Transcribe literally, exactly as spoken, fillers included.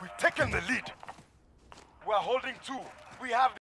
We've taken the lead. We're holding two. We have